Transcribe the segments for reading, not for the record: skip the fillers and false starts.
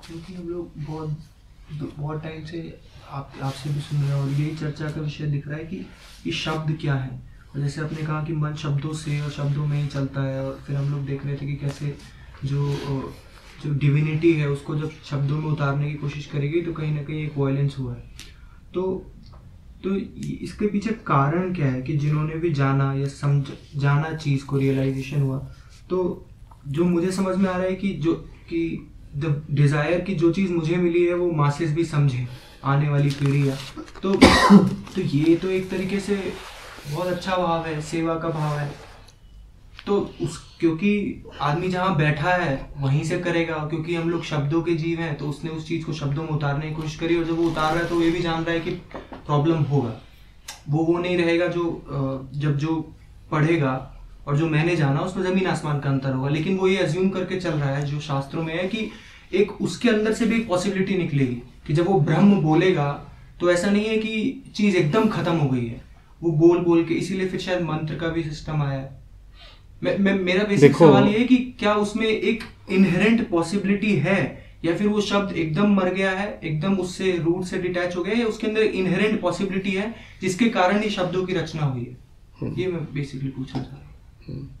क्योंकि हम लोग बहुत बहुत टाइम से आपसे भी सुन रहे हैं और यही चर्चा का विषय दिख रहा है कि शब्द क्या है। और जैसे आपने कहा कि मन शब्दों से और शब्दों में ही चलता है, और फिर हम लोग देख रहे थे कि कैसे जो जो डिविनिटी है उसको जब शब्दों में उतारने की कोशिश करेगी तो कहीं ना कहीं एक वायलेंस हुआ है। तो इसके पीछे कारण क्या है कि जिन्होंने भी जाना या जाना चीज़ को, रियलाइजेशन हुआ, तो जो मुझे समझ में आ रहा है कि द डिज़ायर की जो चीज़ मुझे मिली है वो मासेस भी समझे, आने वाली पीढ़ी है। तो ये तो एक तरीके से बहुत अच्छा भाव है, सेवा का भाव है। तो क्योंकि आदमी जहाँ बैठा है वहीं से करेगा, क्योंकि हम लोग शब्दों के जीव हैं, तो उसने उस चीज़ को शब्दों में उतारने की कोशिश करी, और जब वो उतार रहा है तो ये भी जान रहा है कि प्रॉब्लम होगा। वो नहीं रहेगा जब जो पढ़ेगा और जो मैंने जाना उसमें ज़मीन आसमान का अंतर होगा। लेकिन वो ये अज्यूम करके चल रहा है जो शास्त्रों में है कि एक उसके अंदर से भी एक पॉसिबिलिटी निकलेगी कि जब वो ब्रह्म बोलेगा तो ऐसा नहीं है कि चीज़ एकदम खत्म हो गई है। वो बोल बोल के, इसीलिए फिर शायद मंत्र का भी सिस्टम आया है। मेरा बेसिक सवाल ये है कि क्या उसमें एक इनहेरेंट पॉसिबिलिटी है, या फिर वो शब्द एकदम मर गया है, एकदम उससे रूट से डिटैच हो गया, या उसके अंदर इनहेरेंट पॉसिबिलिटी है जिसके कारण ही शब्दों की रचना हुई है। ये मैं बेसिकली पूछना चाह रहा हूँ।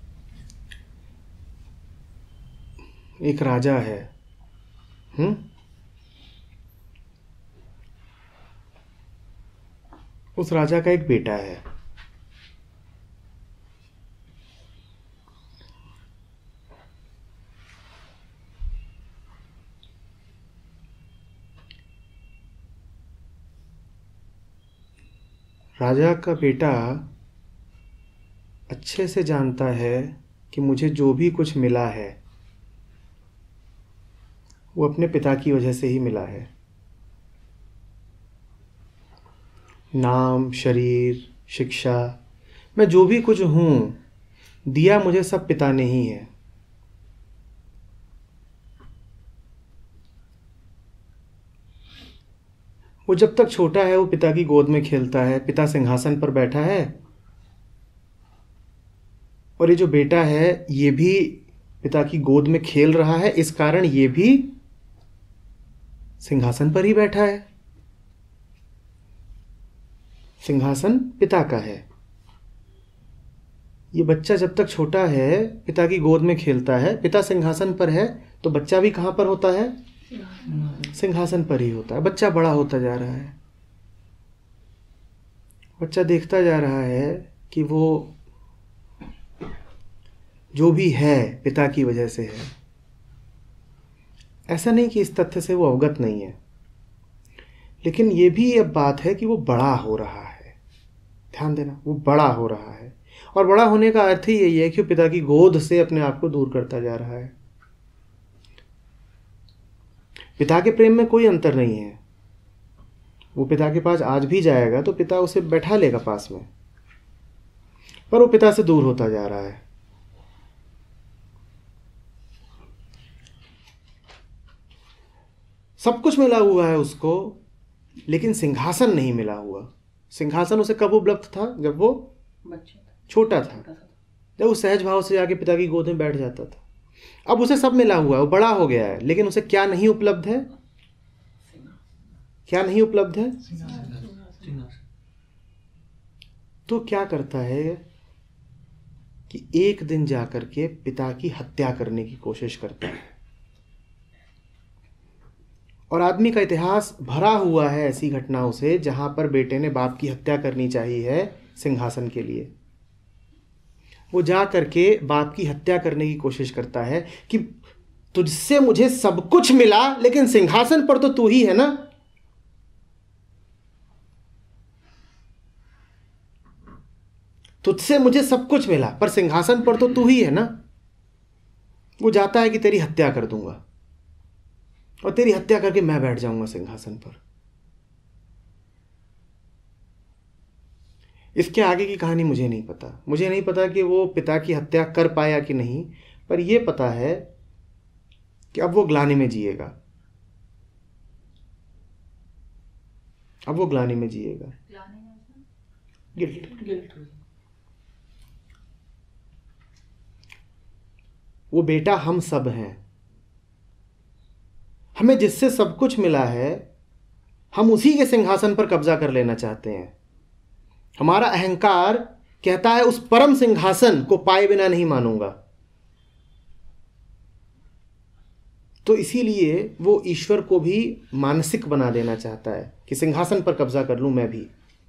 एक राजा है, उस राजा का एक बेटा है। राजा का बेटा अच्छे से जानता है कि मुझे जो भी कुछ मिला है वो अपने पिता की वजह से ही मिला है। नाम, शरीर, शिक्षा, मैं जो भी कुछ हूँ, दिया मुझे सब पिता ने ही है। वो जब तक छोटा है वो पिता की गोद में खेलता है, पिता सिंहासन पर बैठा है, और ये जो बेटा है ये भी पिता की गोद में खेल रहा है, इस कारण ये भी सिंहासन पर ही बैठा है। सिंहासन पिता का है। ये बच्चा जब तक छोटा है पिता की गोद में खेलता है, पिता सिंहासन पर है, तो बच्चा भी कहाँ पर होता है? सिंहासन पर ही होता है। बच्चा बड़ा होता जा रहा है, बच्चा देखता जा रहा है कि वो जो भी है पिता की वजह से है। ऐसा नहीं कि इस तथ्य से वो अवगत नहीं है, लेकिन ये भी अब बात है कि वो बड़ा हो रहा है। ध्यान देना, वो बड़ा हो रहा है, और बड़ा होने का अर्थ ही यही है कि वो पिता की गोद से अपने आप को दूर करता जा रहा है। पिता के प्रेम में कोई अंतर नहीं है। वो पिता के पास आज भी जाएगा तो पिता उसे बैठा लेगा पास में, पर वो पिता से दूर होता जा रहा है। सब कुछ मिला हुआ है उसको, लेकिन सिंहासन नहीं मिला हुआ। सिंहासन उसे कब उपलब्ध था? जब वो छोटा था, जब वो सहज भाव से जाके पिता की गोद में बैठ जाता था। अब उसे सब मिला हुआ है, वो बड़ा हो गया है, लेकिन उसे क्या नहीं उपलब्ध है? क्या नहीं उपलब्ध है? तो क्या करता है कि एक दिन जाकर के पिता की हत्या करने की कोशिश करता है। और आदमी का इतिहास भरा हुआ है ऐसी घटनाओं से जहां पर बेटे ने बाप की हत्या करनी चाहिए है सिंहासन के लिए। वो जा करके बाप की हत्या करने की कोशिश करता है कि तुझसे मुझे सब कुछ मिला, लेकिन सिंहासन पर तो तू ही है ना। तुझसे मुझे सब कुछ मिला, पर सिंहासन पर तो तू ही है ना। वो जाता है कि तेरी हत्या कर दूंगा, और तेरी हत्या करके मैं बैठ जाऊंगा सिंहासन पर। इसके आगे की कहानी मुझे नहीं पता। मुझे नहीं पता कि वो पिता की हत्या कर पाया कि नहीं, पर यह पता है कि अब वो ग्लानि में जिएगा। अब वो ग्लानि में जिएगा। गिल्ट। वो बेटा हम सब हैं। हमें जिससे सब कुछ मिला है, हम उसी के सिंहासन पर कब्जा कर लेना चाहते हैं। हमारा अहंकार कहता है उस परम सिंहासन को पाए बिना नहीं मानूंगा। तो इसीलिए वो ईश्वर को भी मानसिक बना देना चाहता है कि सिंहासन पर कब्जा कर लूं मैं भी।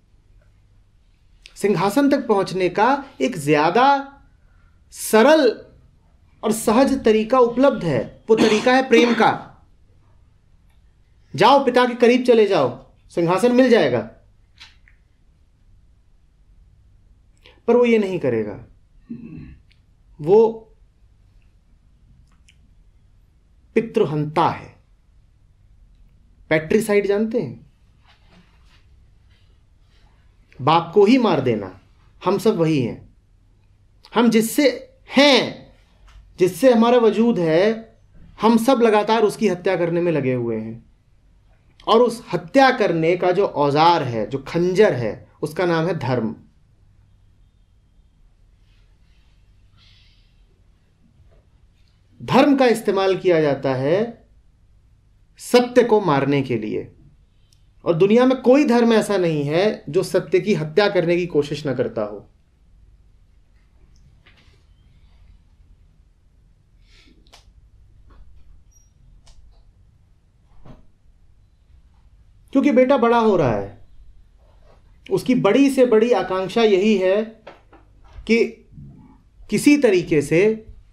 सिंहासन तक पहुंचने का एक ज्यादा सरल और सहज तरीका उपलब्ध है। वो तरीका है प्रेम का। जाओ, पिता के करीब चले जाओ, सिंहासन मिल जाएगा। पर वो ये नहीं करेगा। वो पितृहंता है। पैट्रिसाइड जानते हैं? बाप को ही मार देना। हम सब वही हैं। हम जिससे हैं, जिससे हमारा वजूद है, हम सब लगातार उसकी हत्या करने में लगे हुए हैं। और उस हत्या करने का जो औजार है, जो खंजर है, उसका नाम है धर्म। धर्म का इस्तेमाल किया जाता है सत्य को मारने के लिए। और दुनिया में कोई धर्म ऐसा नहीं है जो सत्य की हत्या करने की कोशिश न करता हो। क्योंकि बेटा बड़ा हो रहा है, उसकी बड़ी से बड़ी आकांक्षा यही है कि किसी तरीके से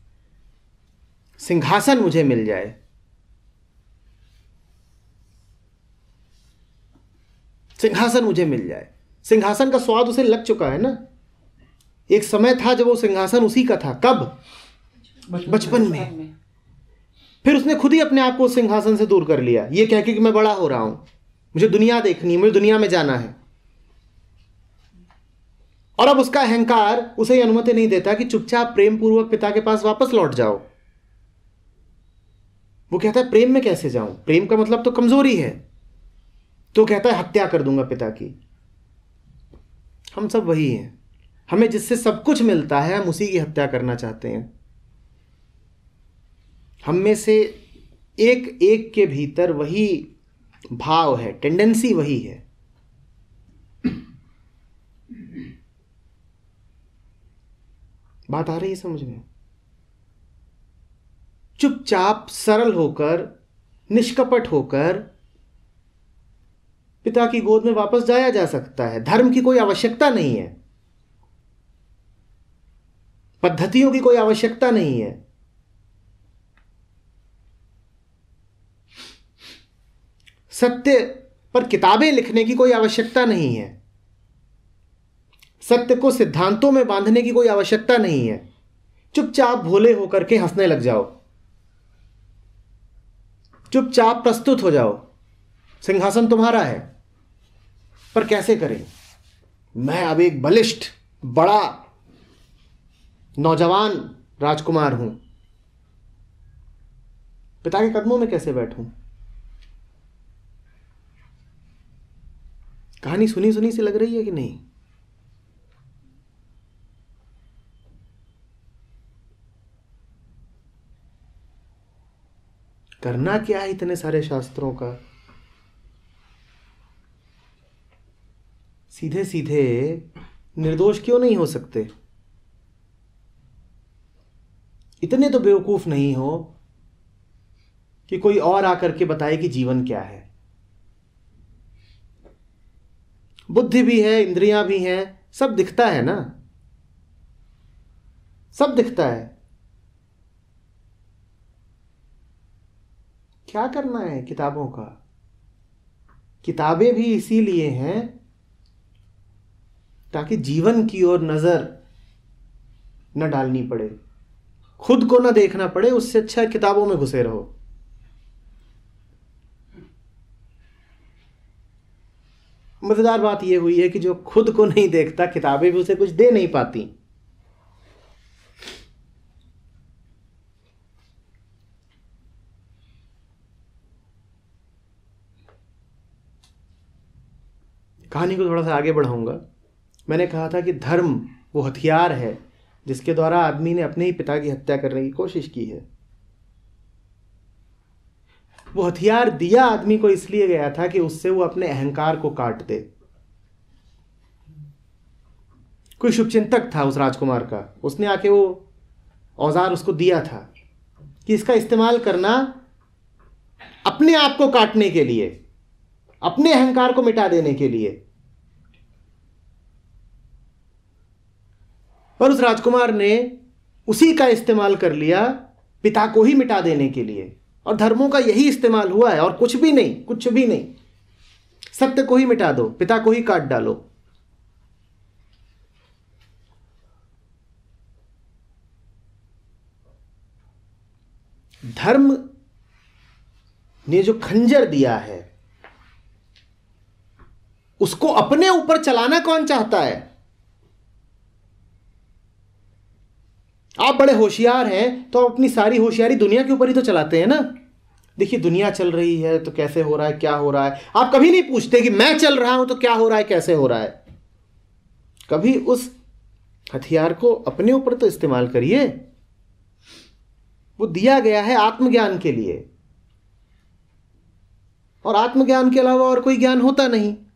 सिंहासन मुझे मिल जाए। सिंहासन मुझे मिल जाए। सिंहासन का स्वाद उसे लग चुका है ना। एक समय था जब वो सिंहासन उसी का था। कब? बचपन में। फिर उसने खुद ही अपने आप को उस सिंहासन से दूर कर लिया, ये कह के कि मैं बड़ा हो रहा हूं, मुझे दुनिया देखनी है, मुझे दुनिया में जाना है। और अब उसका अहंकार उसे ये अनुमति नहीं देता कि चुपचाप प्रेम पूर्वक पिता के पास वापस लौट जाओ। वो कहता है प्रेम में कैसे जाऊं? प्रेम का मतलब तो कमजोरी है। तो कहता है हत्या कर दूंगा पिता की। हम सब वही हैं। हमें जिससे सब कुछ मिलता है, हम उसी की हत्या करना चाहते हैं। हम में से एक एक के भीतर वही भाव है, टेंडेंसी वही है। बात आ रही है समझ में? चुपचाप सरल होकर, निष्कपट होकर पिता की गोद में वापस जाया जा सकता है। धर्म की कोई आवश्यकता नहीं है, पद्धतियों की कोई आवश्यकता नहीं है। सत्य पर किताबें लिखने की कोई आवश्यकता नहीं है। सत्य को सिद्धांतों में बांधने की कोई आवश्यकता नहीं है। चुपचाप भोले होकर के हंसने लग जाओ, चुपचाप प्रस्तुत हो जाओ, सिंहासन तुम्हारा है। पर कैसे करें? मैं अब एक बलिष्ठ, बड़ा, नौजवान राजकुमार हूं, पिता के कदमों में कैसे बैठूं? कहानी सुनी सुनी सी लग रही है कि नहीं? करना क्या है इतने सारे शास्त्रों का? सीधे सीधे निर्दोष क्यों नहीं हो सकते? इतने तो बेवकूफ नहीं हो कि कोई और आकर के बताए कि जीवन क्या है। बुद्धि भी है, इंद्रियां भी हैं, सब दिखता है ना, सब दिखता है। क्या करना है किताबों का? किताबें भी इसीलिए हैं ताकि जीवन की ओर नजर न डालनी पड़े, खुद को न देखना पड़े। उससे अच्छा किताबों में घुसे रहो। मजेदार बात यह हुई है कि जो खुद को नहीं देखता, किताबें भी उसे कुछ दे नहीं पाती। कहानी को थोड़ा सा आगे बढ़ाऊंगा। मैंने कहा था कि धर्म वो हथियार है जिसके द्वारा आदमी ने अपने ही पिता की हत्या करने की कोशिश की है। वो हथियार दिया आदमी को इसलिए गया था कि उससे वो अपने अहंकार को काट दे। कोई शुभचिंतक था उस राजकुमार का, उसने आके वो औजार उसको दिया था कि इसका इस्तेमाल करना अपने आप को काटने के लिए, अपने अहंकार को मिटा देने के लिए। और उस राजकुमार ने उसी का इस्तेमाल कर लिया पिता को ही मिटा देने के लिए। और धर्मों का यही इस्तेमाल हुआ है और कुछ भी नहीं, कुछ भी नहीं। सत्य को ही मिटा दो, पिता को ही काट डालो। धर्म ने जो खंजर दिया है उसको अपने ऊपर चलाना कौन चाहता है? आप बड़े होशियार हैं तो अपनी सारी होशियारी दुनिया के ऊपर ही तो चलाते हैं ना। देखिए दुनिया चल रही है तो कैसे हो रहा है, क्या हो रहा है। आप कभी नहीं पूछते कि मैं चल रहा हूं तो क्या हो रहा है, कैसे हो रहा है। कभी उस हथियार को अपने ऊपर तो इस्तेमाल करिए। वो दिया गया है आत्मज्ञान के लिए, और आत्मज्ञान के अलावा और कोई ज्ञान होता नहीं।